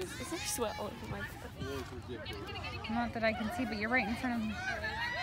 Is there sweat all over my foot? Not that I can see, but you're right in front of me.